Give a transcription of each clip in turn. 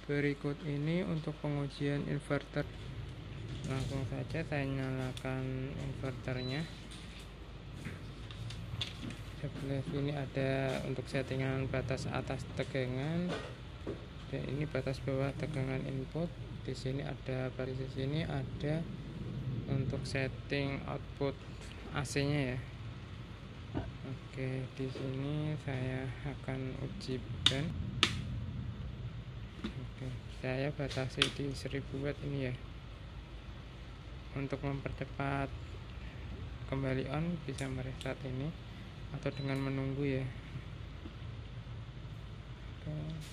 Berikut ini untuk pengujian inverter. Langsung saja saya nyalakan inverternya. Sebelah sini ada untuk settingan batas atas tegangan, dan ini batas bawah tegangan input. Di sini ada, baris sini ada untuk setting output AC-nya ya. Oke, di sini saya akan uji beban. Oke, saya batasi di 1000 watt ini ya. Untuk mempercepat kembali on bisa merestart ini atau dengan menunggu ya. Oke.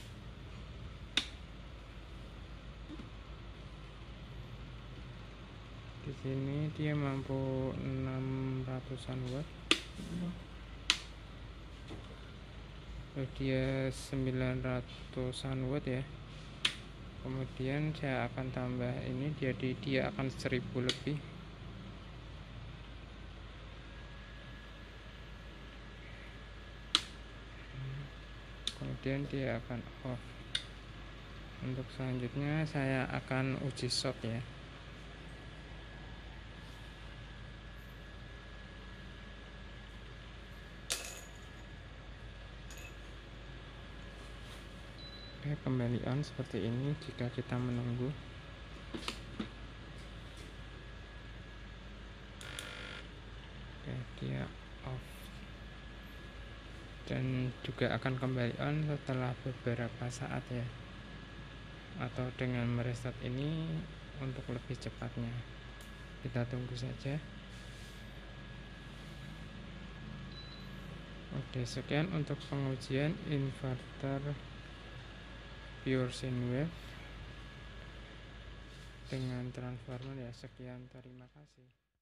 Di sini dia mampu 600-an watt. Dia 900-an watt ya. Kemudian saya akan tambah ini, jadi dia akan 1000 lebih. Kemudian dia akan off. Untuk selanjutnya saya akan uji short ya. Oke, kembali on seperti ini jika kita menunggu. Oke, dia off. Dan juga akan kembali on setelah beberapa saat ya, atau dengan merestart ini untuk lebih cepatnya. Kita tunggu saja. Oke, sekian untuk pengujian inverter pure sine wave dengan transformer ya. Sekian, terima kasih.